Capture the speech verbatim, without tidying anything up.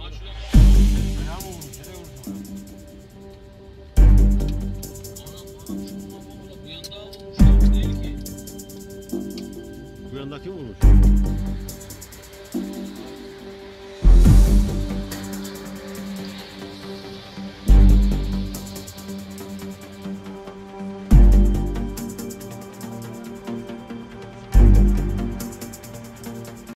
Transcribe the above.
Fena mı vurmuş? Nereye vurmuş? Bu yanda vurmuş. Değil ki. Bu yandaki vurmuş.